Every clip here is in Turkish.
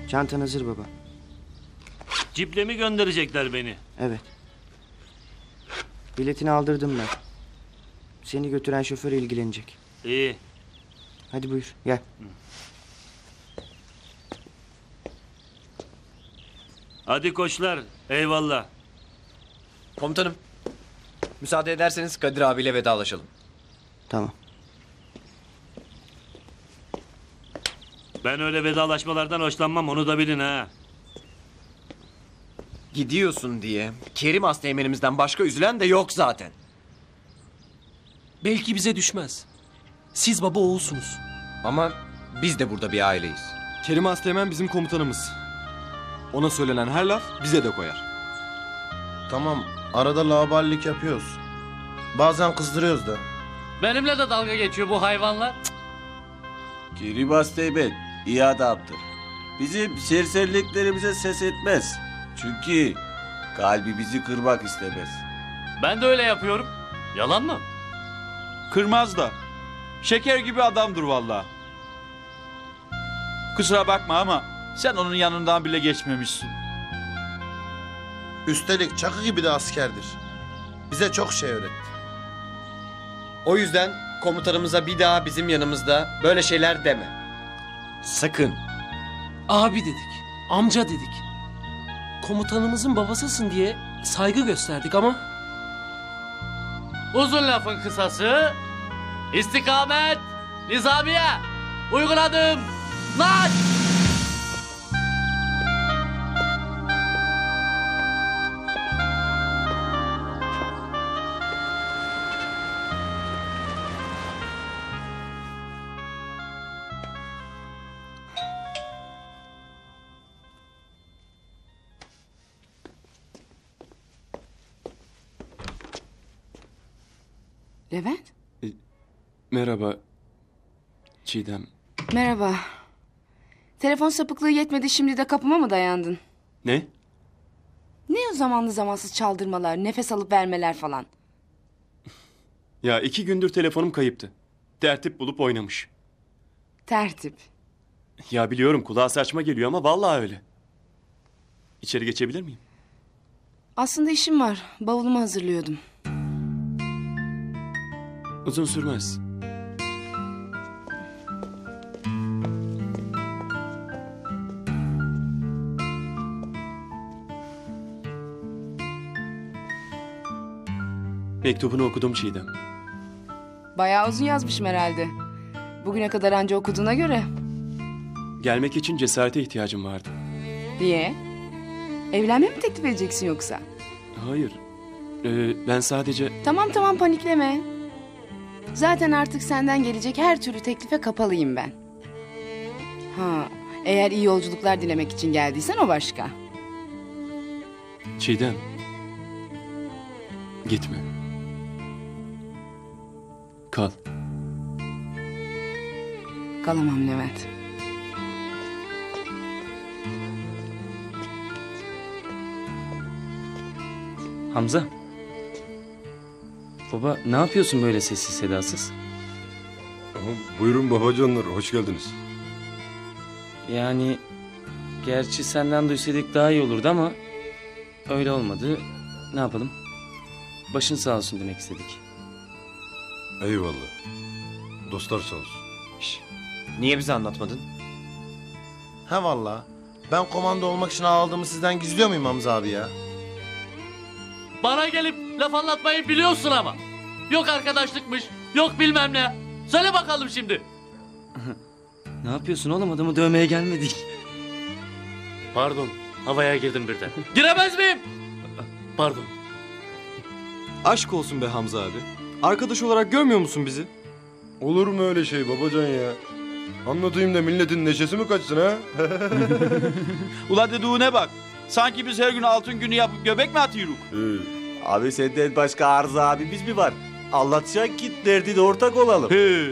Çantan hazır baba. Ciple mi gönderecekler beni? Evet. Biletini aldırdım ben. Seni götüren şoför ilgilenecek. İyi. Hadi buyur gel. Hadi koçlar. Eyvallah. Komutanım, müsaade ederseniz Kadir abiyle vedalaşalım. Tamam. Ben öyle vedalaşmalardan hoşlanmam, onu da bilin ha. Gidiyorsun diye Kerim Asteğmenimizden başka üzülen de yok zaten. Belki bize düşmez. Siz baba oğulsunuz. Ama biz de burada bir aileyiz. Kerim Asteğmen bizim komutanımız. Ona söylenen her laf bize de koyar. Tamam, arada laubalilik yapıyoruz. Bazen kızdırıyoruz da. Benimle de dalga geçiyor bu hayvanlar. Kerim Asteğmen iyi adamdır. Bizim serseriliklerimize ses etmez. Çünkü kalbi bizi kırmak istemez. Ben de öyle yapıyorum. Yalan mı? Kırmaz da. Şeker gibi adamdır vallahi. Kusura bakma ama sen onun yanından bile geçmemişsin. Üstelik Çakı gibi de askerdir. Bize çok şey öğretti. O yüzden komutanımıza bir daha bizim yanımızda böyle şeyler deme. Sakın. Abi dedik, amca dedik. Komutanımızın babasısın diye saygı gösterdik ama... Uzun lafın kısası. İstikamet. Nizamiye. Uygun adım. Marş. Levent? Merhaba Çiğdem. Merhaba. Telefon sapıklığı yetmedi, şimdi de kapıma mı dayandın? Ne? Ne o zamanlı zamansız çaldırmalar, nefes alıp vermeler falan? Ya 2 gündür telefonum kayıptı. Tertip bulup oynamış. Tertip. Ya biliyorum kulağa saçma geliyor ama vallahi öyle. İçeri geçebilir miyim? Aslında işim var, bavulumu hazırlıyordum. Uzun sürmez. Mektubunu okudum Çiğdem. Bayağı uzun yazmışım herhalde. Bugüne kadar anca okuduğuna göre. Gelmek için cesarete ihtiyacım vardı. Niye? Evlenme mi teklif edeceksin yoksa? Hayır. Ben sadece... Tamam panikleme. Zaten artık senden gelecek her türlü teklife kapalıyım ben. Ha, eğer iyi yolculuklar dilemek için geldiysen o başka. Çiğdem. Gitme. Kal. Kalamam Levent. Hamza. Baba ne yapıyorsun böyle sessiz sedasız? Buyurun babacanlar, hoş geldiniz. Yani gerçi senden duysaydık daha iyi olurdu ama öyle olmadı. Ne yapalım? Başın sağ olsun demek istedik. Eyvallah. Dostlar sağ olsun. Niye bize anlatmadın? He valla. Ben komando olmak için ağladığımı sizden gizliyor muyum Hamza abi ya? Bana gelip laf anlatmayı biliyorsun ama. Yok arkadaşlıkmış, yok bilmem ne. Söyle bakalım şimdi. Ne yapıyorsun oğlum, adamı dövmeye gelmedik. Pardon, havaya girdim birden. Giremez miyim? Pardon. Aşk olsun be Hamza abi. Arkadaş olarak görmüyor musun bizi? Olur mu öyle şey babacan ya? Anlatayım da milletin neşesi mi kaçsın ha? Ula dediğine bak. Sanki biz her gün altın günü yapıp göbek mi atıyoruz? Abi senden başka Arzu abimiz mi var? Anlatacaksın ki derdine ortak olalım.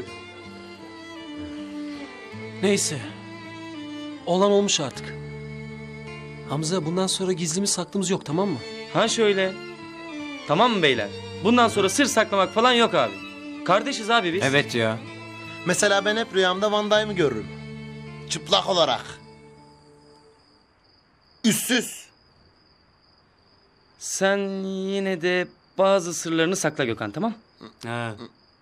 Neyse. Olan olmuş artık. Hamza, bundan sonra gizlimiz saklımız yok, tamam mı? Ha şöyle. Tamam mı beyler? Bundan sonra sır saklamak falan yok abi. Kardeşiz abi biz. Evet ya. Mesela ben hep rüyamda Van Damme'ı görürüm. Çıplak olarak. Üssüz. Sen yine de bazı sırlarını sakla Gökhan, tamam? Ha.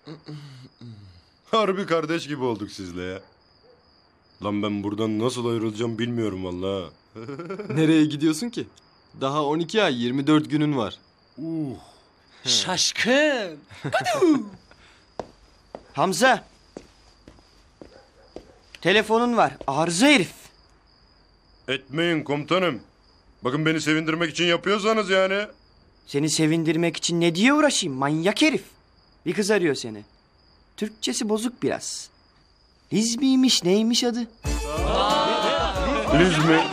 Harbi kardeş gibi olduk sizle ya. Lan ben buradan nasıl ayrılacağım bilmiyorum vallahi. Nereye gidiyorsun ki? Daha 12 ay 24 günün var. Şaşkın. Hamza. Telefonun var. Arıza herif. Etmeyin komutanım. Bakın beni sevindirmek için yapıyorsanız yani. Seni sevindirmek için ne diye uğraşayım manyak herif. Bir kız arıyor seni. Türkçesi bozuk biraz. Liz miymiş neymiş adı? Liz mi?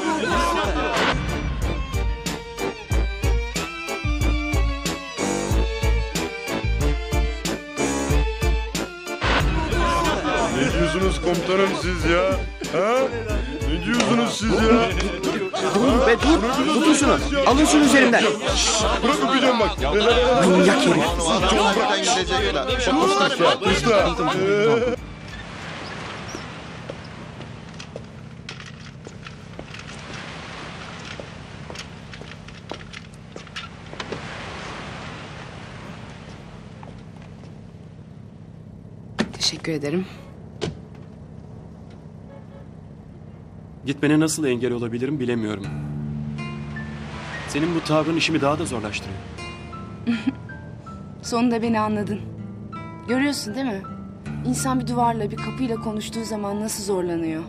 Ne diyorsunuz komutanım siz ya? Ha? Ne diyorsunuz siz ya? Dur be dur. Tutun şunu. Alın şunu üzerimden. Bırak öpeceğim bak. Manyak herif. Buradan gidecekler. Usta. Teşekkür ederim. Gitmene nasıl engel olabilirim bilemiyorum. Senin bu tavrın işimi daha da zorlaştırıyor. Sonunda beni anladın. Görüyorsun değil mi? İnsan bir duvarla, bir kapıyla konuştuğu zaman nasıl zorlanıyor.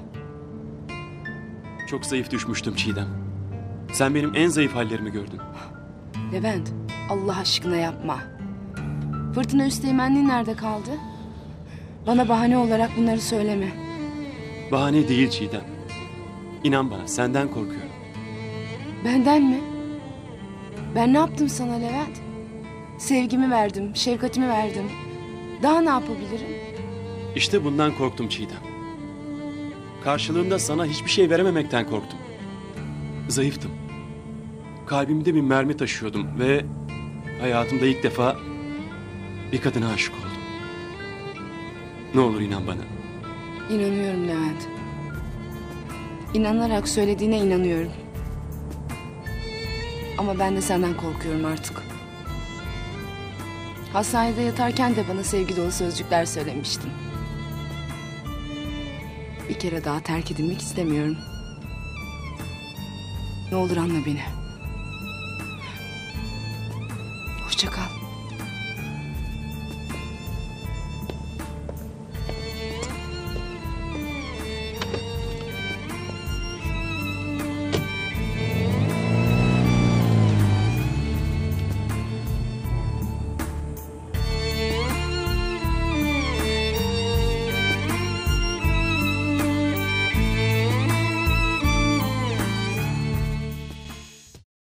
Çok zayıf düşmüştüm Çiğdem. Sen benim en zayıf hallerimi gördün. Levent, Allah aşkına yapma. Fırtına Üsteğmenliği nerede kaldı? Bana bahane olarak bunları söyleme. Bahane değil Çiğdem. İnan bana, senden korkuyorum. Benden mi? Ben ne yaptım sana Levent? Sevgimi verdim, şefkatimi verdim. Daha ne yapabilirim? İşte bundan korktum Çiğdem. Karşılığında sana hiçbir şey verememekten korktum. Zayıftım. Kalbimde bir mermi taşıyordum ve hayatımda ilk defa bir kadına aşık oldum. Ne olur inan bana. İnanıyorum Levent. İnanarak söylediğine inanıyorum. Ama ben de senden korkuyorum artık. Hastanede yatarken de bana sevgi dolu sözcükler söylemiştin. Bir kere daha terk edilmek istemiyorum. Ne olur anla beni. Hoşça kal.